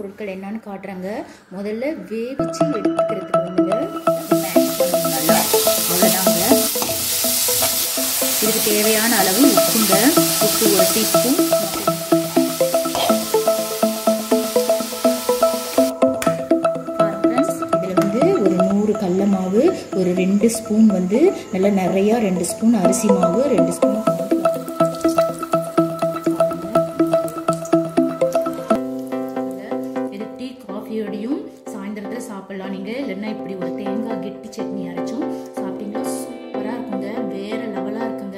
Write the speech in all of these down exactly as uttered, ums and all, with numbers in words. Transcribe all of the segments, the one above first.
பொருட்கள் என்னன்னு காட்டுறாங்க. முதல்ல வேவிச்சு எடுத்துக்கிறதுக்கு வந்துங்க நல்லா அவ்வளோதாங்க. இதுக்கு தேவையான அளவு உப்புங்க. உப்பு ஒரு டீஸ்பூன். இதில் வந்து ஒரு நூறு கடல மாவு, ஒரு ரெண்டு ஸ்பூன் வந்து நல்லா நிறையா ரெண்டு ஸ்பூன் அரிசி மாவு, ரெண்டு ஸ்பூன் சாயந்தரத்தில் சாப்பிடலாம். நீங்க இல்லைன்னா இப்படி ஒரு தேங்காய் கெட்டி சட்னி அரைச்சும் சாப்பிட்டீங்கன்னா சூப்பரா இருக்குங்க. வேற லெவலா இருக்குங்க.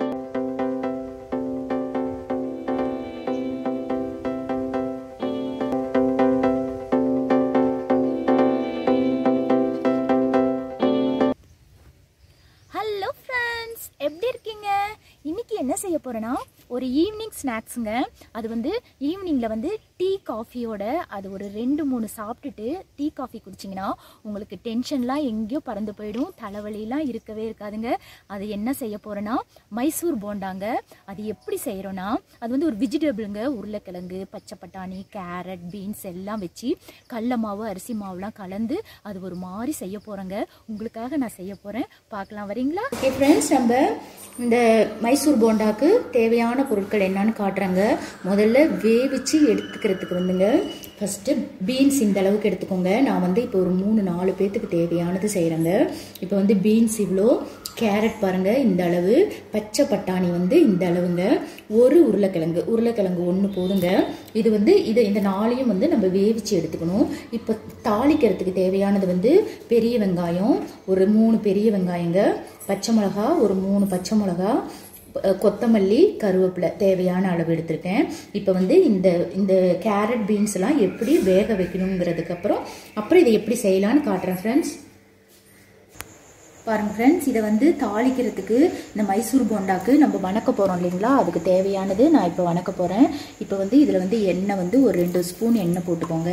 ஹலோ ஃப்ரெண்ட்ஸ், எப்படி இருக்கீங்க? இன்னைக்கு என்ன செய்ய போறேன்னா ஒரு ஈவினிங் ஸ்நாக்ஸுங்க. அது வந்து ஈவினிங்கில் வந்து டீ காஃபியோட அது ஒரு ரெண்டு மூணு சாப்பிட்டுட்டு டீ காஃபி குடிச்சிங்கன்னா உங்களுக்கு டென்ஷன்லாம் எங்கேயோ பறந்து போயிடும், தலைவலிலாம் இருக்கவே இருக்காதுங்க. அது என்ன செய்ய போகிறேன்னா மைசூர் போண்டாங்க. அது எப்படி செய்கிறோன்னா அது வந்து ஒரு வெஜிடபிளுங்க. உருளைக்கிழங்கு, பச்சை பட்டாணி, கேரட், பீன்ஸ் எல்லாம் வச்சு கடல மாவு, அரிசி மாவுலாம் கலந்து அது ஒரு மாதிரி செய்ய போகிறேங்க. உங்களுக்காக நான் செய்ய போகிறேன், பார்க்கலாம் வரீங்களா? ஓகே ஃப்ரெண்ட்ஸ், நம்ம இந்த மைசூர் போண்டாக்கு தேவையான பொருட்கள் என்னன்னு காட்டுறாங்க. முதல்ல வேவிச்சு எடுத்துக்கிறதுக்கு வந்துங்க ஃபஸ்ட்டு பீன்ஸ் இந்த அளவுக்கு எடுத்துக்கோங்க. நான் வந்து இப்போ ஒரு மூணு நாலு பேர்த்துக்கு தேவையானது செய்கிறேங்க. இப்போ வந்து பீன்ஸ் இவ்வளோ, கேரட் பாருங்க இந்த அளவு, பச்சை பட்டாணி வந்து இந்த அளவுங்க, ஒரு உருளைக்கிழங்கு உருளைக்கிழங்கு ஒன்று போதுங்க. இது வந்து இது இந்த நாளையும் வந்து நம்ம வேவிச்சு எடுத்துக்கணும். இப்போ தாளிக்கிறதுக்கு தேவையானது வந்து பெரிய வெங்காயம் ஒரு மூணு பெரிய வெங்காயங்க, பச்சை மிளகா ஒரு மூணு பச்சை மிளகா, கொத்தமல்லி, கருவேப்பிலை தேவையான அளவு எடுத்துருக்கேன். இப்போ வந்து இந்த இந்த கேரட் பீன்ஸ் எல்லாம் எப்படி வேக வைக்கணுங்கிறதுக்கு அப்புறம் அப்புறம் இதை எப்படி செய்யலான்னு காட்டுறேன் ஃப்ரெண்ட்ஸ். பாருங்க ஃப்ரெண்ட்ஸ், இதை வந்து தாளிக்கிறதுக்கு இந்த மைசூர் போண்டாக்கு நம்ம வணக்க போகிறோம் இல்லைங்களா, அதுக்கு தேவையானது நான் இப்போ வணக்க போகிறேன். இப்போ வந்து இதில் வந்து எண்ணெய் வந்து ஒரு ரெண்டு ஸ்பூன் எண்ணெய் போட்டுக்கோங்க.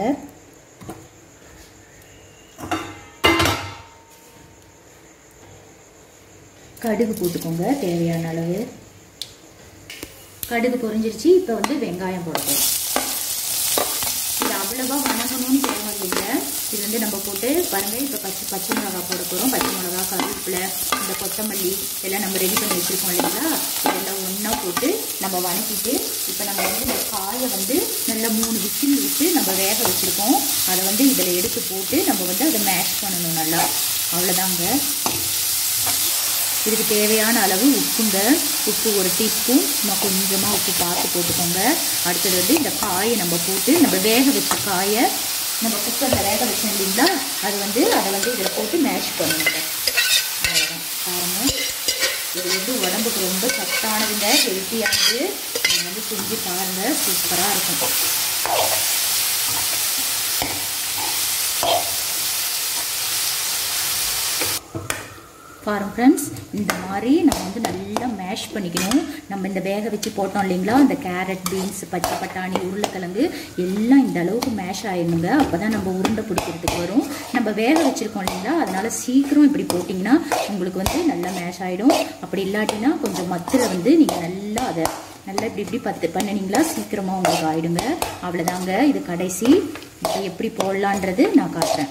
கடுகு போட்டுக்கோங்க தேவையான அளவு. கடுகு பொரிஞ்சிருச்சு. இப்போ வந்து வெங்காயம் போடுறோம். இது அவ்வளவா வணங்கணும்னு தேவையில்லை. இது வந்து நம்ம போட்டு பாருங்க. இப்போ பச்சை பச்சை மிளகா போட போகிறோம். பச்சை மிளகா, கருவேப்பிலை, இந்த கொத்தமல்லி எல்லாம் நம்ம ரெடி பண்ணி வச்சுருக்கோம் இல்லைங்களா, இதெல்லாம் ஒன்றா போட்டு நம்ம வணக்கிட்டு இப்போ நம்ம வந்து இந்த காயை வந்து நல்லா மூணு விசில் விட்டு நம்ம வேக வச்சுருக்கோம். அதை வந்து இதில் எடுத்து போட்டு நம்ம வந்து அதை மேஷ் பண்ணணும் நல்லா. அவ்வளோதாங்க. இதுக்கு தேவையான அளவு உப்புங்க. உப்பு ஒரு டீஸ்பூன், நம்ம கொஞ்சமாக உப்பு பார்த்து போட்டுக்கோங்க. அடுத்தது வந்து இந்த காயை நம்ம போட்டு நம்ம வேக வச்ச காயை நம்ம குக்கரில் வேக வச்சோம் இல்லைங்களா, அது வந்து அதை வந்து இதில் போட்டு மேஷ் பண்ணுங்க. அவ்வளோதான். பாருங்கள், இது வந்து உடம்புக்கு ரொம்ப சத்தானதுங்க, ஹெல்த்தியானது. நீங்கள் வந்து செஞ்சு பாருங்கள், சூப்பராக இருக்கும். பாருங்க ஃப்ரெண்ட்ஸ், இந்த மாதிரி நம்ம வந்து நல்லா மேஷ் பண்ணிக்கணும். நம்ம இந்த வேக வச்சு போட்டோம் இல்லைங்களா, இந்த கேரட், பீன்ஸ், பச்சை பட்டாணி, உருளைக்கிழங்கு எல்லாம் இந்த அளவுக்கு மேஷ் ஆயிடணுங்க. அப்போ தான் நம்ம உருண்டை பிடிக்கிறதுக்கு வரும். நம்ம வேக வச்சுருக்கோம் இல்லைங்களா, அதனால சீக்கிரம் இப்படி போட்டிங்கன்னா உங்களுக்கு வந்து நல்லா மேஷ் ஆகிடும். அப்படி இல்லாட்டினா கொஞ்சம் மத்தில் வந்து நீங்கள் நல்லா அதை நல்லா இப்படி இப்படி பத்து பண்ணினீங்களா சீக்கிரமாக உங்களுக்கு ஆகிடுங்க. அவ்வளோதாங்க. இது கடைசி. இப்போ எப்படி போடலான்றது நான் காட்டுறேன்.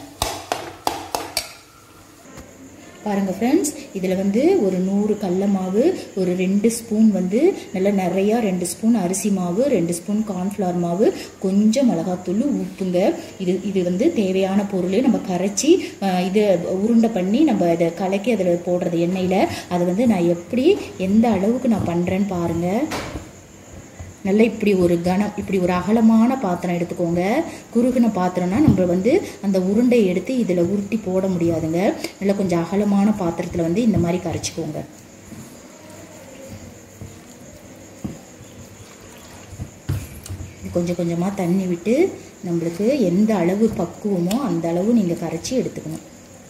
பாருங்கள் ஃப்ரெண்ட்ஸ், இதில் வந்து ஒரு நூறு கடல மாவு, ஒரு ரெண்டு ஸ்பூன் வந்து நல்லா நிறையா ரெண்டு ஸ்பூன் அரிசி மாவு, ரெண்டு ஸ்பூன் கார்ன்ஃப்ளவர் மாவு, கொஞ்சம் மிளகாத்தூள், உப்புங்க. இது இது வந்து தேவையான பொருள். நம்ம கரைச்சி இது உருண்டை பண்ணி நம்ம அதை கலக்கி அதில் போடுறது எண்ணெயில். அதை வந்து நான் எப்படி எந்த அளவுக்கு நான் பண்ணுறேன்னு பாருங்கள். நல்லா இப்படி ஒரு கனம் இப்படி ஒரு அகலமான பாத்திரம் எடுத்துக்கோங்க. குறுகின பாத்திரம்னா நம்ம வந்து அந்த உருண்டையை எடுத்து இதில் உருட்டி போட முடியாதுங்க. நல்லா கொஞ்சம் அகலமான பாத்திரத்தில் வந்து இந்த மாதிரி கரைச்சிக்கோங்க. கொஞ்சம் கொஞ்சமாக தண்ணி விட்டு நம்மளுக்கு எந்த அளவு பக்குவமோ அந்த அளவு நீங்கள் கரைச்சி எடுத்துக்கணும்.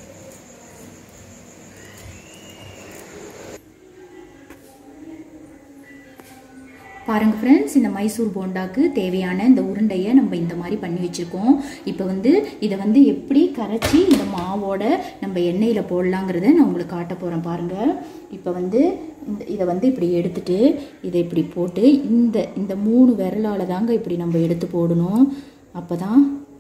பாருங்கள் ஃப்ரெண்ட்ஸ், இந்த மைசூர் போண்டாக்கு தேவையான இந்த உருண்டையை நம்ம இந்த மாதிரி பண்ணி வச்சுருக்கோம். இப்போ வந்து இதை வந்து எப்படி கரைச்சி இந்த மாவோட நம்ம எண்ணெயில் போடலாங்கிறத நான் உங்களுக்கு காட்ட போகிறேன். பாருங்கள், இப்போ வந்து இந்த இதை வந்து இப்படி எடுத்துட்டு இதை இப்படி போட்டு இந்த இந்த மூணு விரலால் தாங்க இப்படி நம்ம எடுத்து போடணும். அப்போ தான்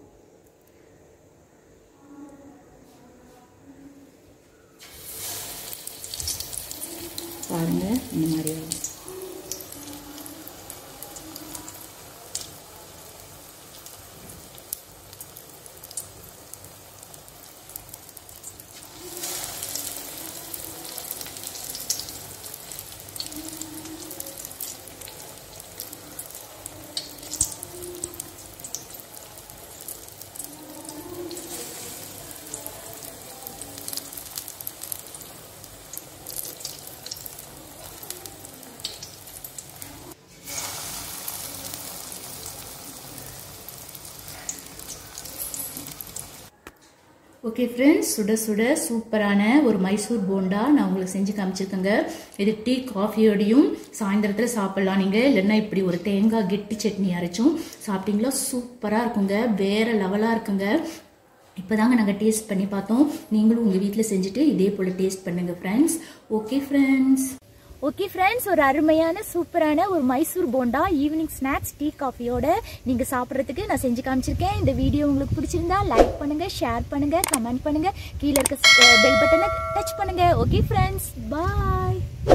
பாருங்கள் இந்த மாதிரி ஆகும். ஓகே ஃப்ரெண்ட்ஸ், சுட சுட சூப்பரான ஒரு மைசூர் போண்டா நான் உங்களுக்கு செஞ்சு காமிச்சிருக்கேங்க. இது டீ காஃபியோடையும் சாயந்தரத்தில் சாப்பிட்லாம் நீங்கள். இல்லைன்னா இப்படி ஒரு தேங்காய் கெட்டி சட்னி அரைச்சும் சாப்பிட்டீங்களா சூப்பராக இருக்குங்க, வேறு லெவலாக இருக்குங்க. இப்போ தாங்க நாங்கள் டேஸ்ட் பண்ணி பார்த்தோம். நீங்களும் உங்கள் வீட்டில் செஞ்சுட்டு இதே போல் டேஸ்ட் பண்ணுங்கள் friends. Okay friends okay friends, ஒரு அருமையான சூப்பரான ஒரு Mysore bonda evening snacks tea காஃபியோட நீங்கள் சாப்பிட்றதுக்கு நான் செஞ்சு காமிச்சிருக்கேன். இந்த வீடியோ உங்களுக்கு பிடிச்சிருந்தா லைக் பண்ணுங்கள், ஷேர் பண்ணுங்கள், கமெண்ட் பண்ணுங்கள், கீழே இருக்க பெல் பட்டனை டச் பண்ணுங்கள். ஓகே ஃப்ரெண்ட்ஸ், பாய்.